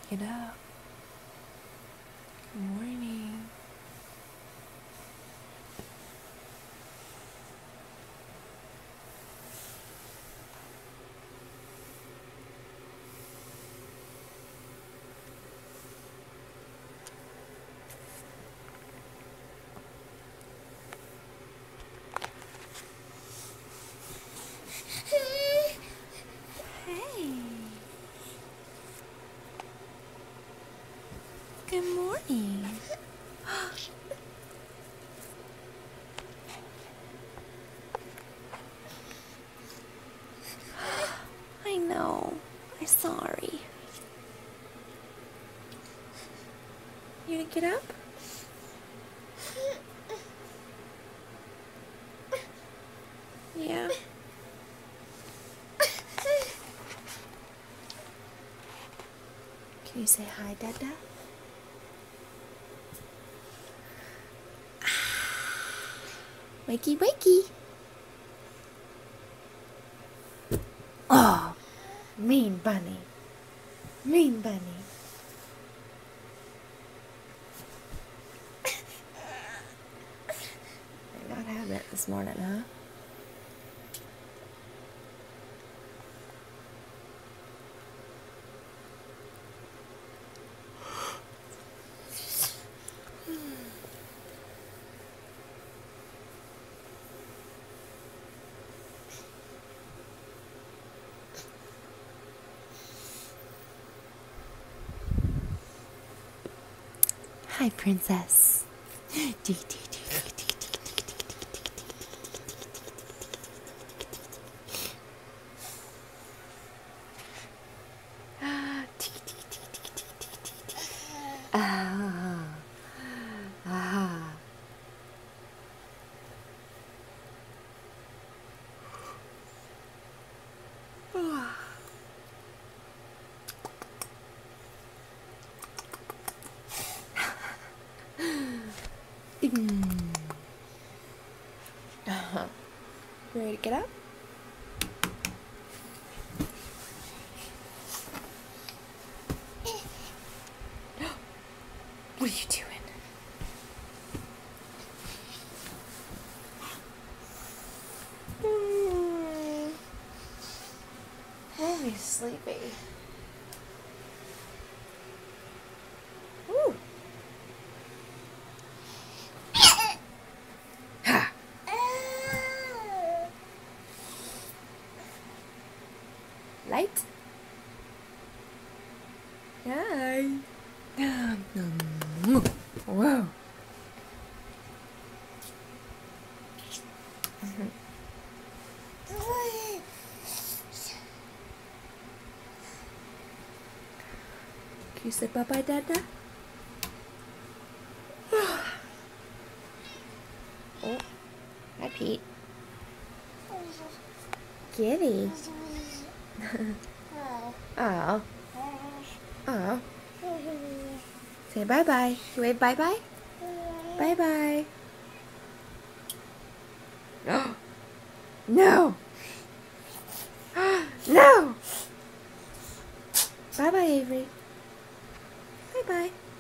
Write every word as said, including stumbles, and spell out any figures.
Get up. Good morning. Hey. Good morning. I know. I'm sorry. You gonna get up? Yeah. Can you say hi, Dada? Wakey, wakey. Oh, mean bunny. Mean bunny. You're not having it this morning, huh? Hi, princess. Ah, ah. Uh-huh. You ready to get up? What are you doing? Mm. Oh, he's sleepy. Ooh. Ha. Light? Hi. Whoa. Can you say bye-bye, Dada? Oh, hi, Pete. Kitty. Oh. Oh. Say bye-bye. You wave bye-bye? Bye-bye. No. No. No. Bye-bye, Avery. Bye-bye.